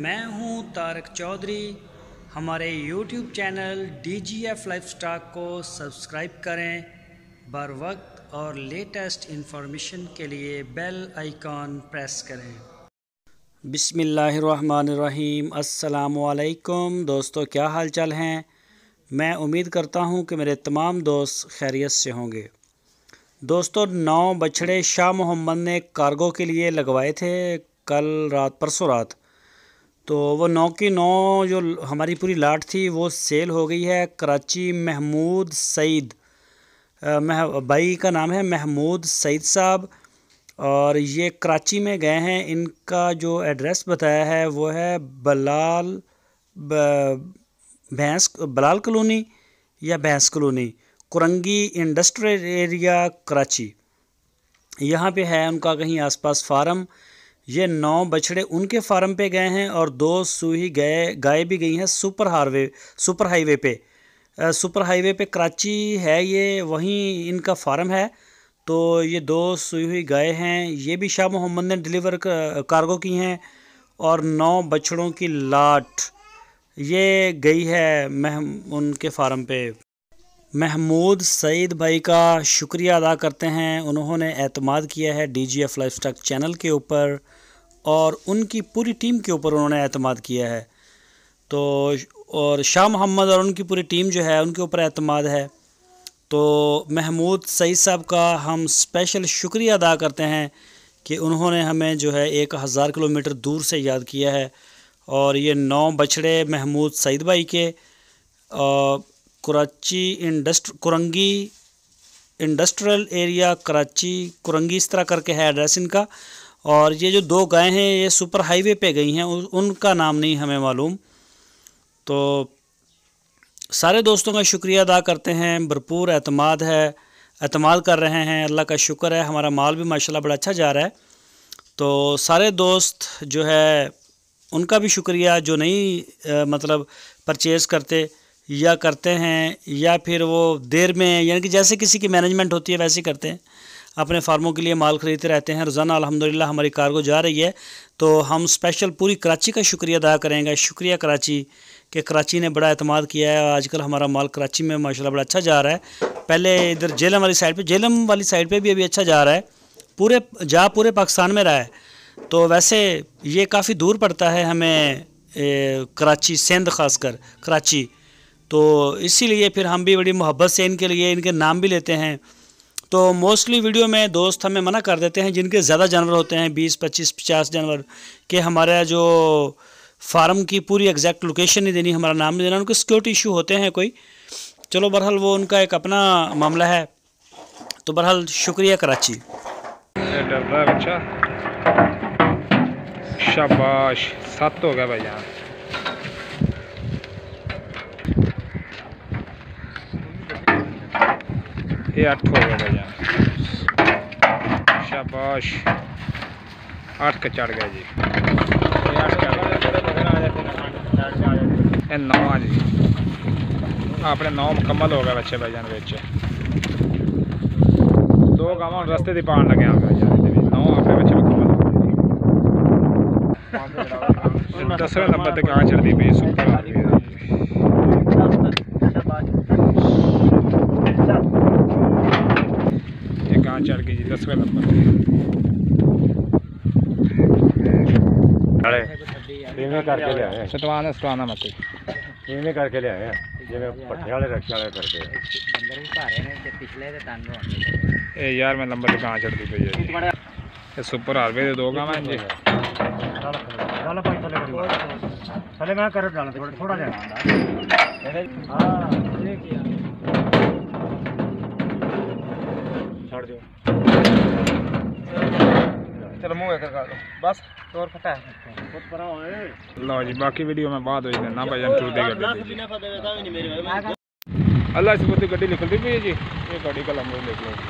मैं हूं तारक चौधरी। हमारे YouTube चैनल DGF लाइफस्टाइल को सब्सक्राइब करें। बर वक्त और लेटेस्ट इंफॉर्मेशन के लिए बेल आइकॉन प्रेस करें। बिस्मिल्लाहिर्रहमानिर्रहीम। अस्सलामुअलैकुम दोस्तों, क्या हाल चाल हैं। मैं उम्मीद करता हूं कि मेरे तमाम दोस्त खैरियत से होंगे। दोस्तों, 9 बछड़े शाह मोहम्मद ने कार्गो के लिए लगवाए थे परसों रात। तो वो 9 की 9 जो हमारी पूरी लाट थी वो सेल हो गई है। कराची महमूद सईद भाई का नाम है महमूद सईद साहब, और ये कराची में गए हैं। इनका जो एड्रेस बताया है वो है बलाल कॉलोनी या भैंस colony, Korangi industrial area Karachi. यहाँ पे है उनका कहीं आसपास फार्म। ये 9 बछड़े उनके फार्म पे गए हैं और 2 सूही गाय भी गई हैं सुपर हाईवे पे कराची है ये, वहीं इनका फार्म है। तो ये 2 सूही हुई गाय हैं, ये भी शाह मोहम्मद ने डिलीवर कार्गो की हैं। और 9 बछड़ों की लाट ये गई है उनके फार्म पे। महमूद सईद भाई का शुक्रिया अदा करते हैं, उन्होंने एतमाद किया है DGF लाइफस्टाइल चैनल के ऊपर और उनकी पूरी टीम के ऊपर उन्होंने एतमाद किया है। तो और शाह मोहम्मद और उनकी पूरी टीम जो है उनके ऊपर एतमाद है। तो महमूद सईद साहब का हम स्पेशल शुक्रिया अदा करते हैं कि उन्होंने हमें जो है 1000 किलोमीटर दूर से याद किया है। और ये 9 बछड़े महमूद सईद भाई के कुरंगी इंडस्ट्रियल एरिया कराची, कुरंगी इस तरह करके है एड्रेस इनका। और ये जो 2 गायें हैं ये सुपर हाईवे पे गई हैं, उनका नाम नहीं हमें मालूम। तो सारे दोस्तों का शुक्रिया अदा करते हैं, भरपूर एतमाद कर रहे हैं। अल्लाह का शुक्र है, हमारा माल भी माशाल्लाह बड़ा अच्छा जा रहा है। तो सारे दोस्त जो है उनका भी शुक्रिया जो नहीं मतलब परचेज़ करते या करते हैं, या फिर वो देर में, यानी कि जैसे किसी की मैनेजमेंट होती है वैसे ही करते हैं, अपने फार्मों के लिए माल ख़रीदते रहते हैं। रोज़ाना अल्हम्दुलिल्लाह हमारी कार्गो जा रही है। तो हम स्पेशल पूरी कराची का शुक्रिया अदा करेंगे। शुक्रिया कराची कि कराची ने बड़ा एतमाद किया है। आजकल हमारा माल कराची में माशाल्लाह बड़ा अच्छा जा रहा है। पहले इधर जेलम वाली साइड पे भी अभी अच्छा जा रहा है। पूरे पाकिस्तान में रहा है। तो वैसे ये काफ़ी दूर पड़ता है हमें कराची, सिंध ख़ासकर कराची। तो इसीलिए फिर हम भी बड़ी मोहब्बत से इनके लिए इनके नाम भी लेते हैं। तो मोस्टली वीडियो में दोस्त हमें मना कर देते हैं जिनके ज़्यादा जानवर होते हैं, 20, 25, 50 जानवर, कि हमारा जो फार्म की पूरी एग्जैक्ट लोकेशन नहीं देनी, हमारा नाम नहीं देना। उनके सिक्योरिटी इशू होते हैं कोई। चलो बहरहाल वो उनका एक अपना मामला है। तो बहरहाल शुक्रिया कराची। बच्चा शाबाश, 7 हो गया भाई यहाँ। ये 8 हो गया भाई यहाँ। शाबाश, 8 का चढ़ गया जी। ये 8 चढ़ गया, 9 जी अपने 9 मुकम्मल हो गया बच्चे भाई जान। बेचे 2 गाँव रस्ते की पान लगे भाई जान, 9 अपने बच्चे मुकम्मल। 10वें नंबर तक गाँव चढ़ती पी सुपर। ये गाँव चढ़ गई जी 10वें नंबर करके ले आए। सतवाना मत इवें करके ले आए जिवें पट्ठे वाले रखे वाले करके। ये 11वें नंबर पे गाँव चढ़ती पई है। ये सुपर हाईवे दे 2 गाँव हैं जी। थले मैं कर डालना थोड़ा जा। छोड़ दो, चलो मुँह कर दो बस, और फटा है। लो जी, बाकी वीडियो में बाद हो ना भाई जान टूट देगा। अल्लाह से बुद्धि गड्डी निकलती पई है जी। ये गाड़ी का लंबा देख लो,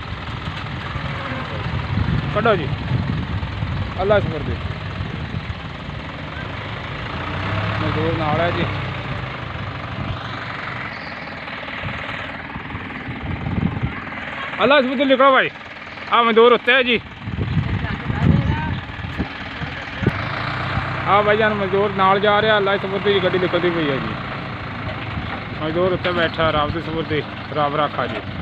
कटो जी। अल्लाह से बुद्धि मजदूर नाल है जी। अल्लाह से बुद्धि निकलो भाई, आप मजदूर होते हैं जी। आ भाईजान मजदूर नाल जा रहा, अल्लाह सपुर्दी गड्डी निकलती पई है जी। मजदूर उत्ते बैठा, रब दी सपुर्दी, रब रखा जी।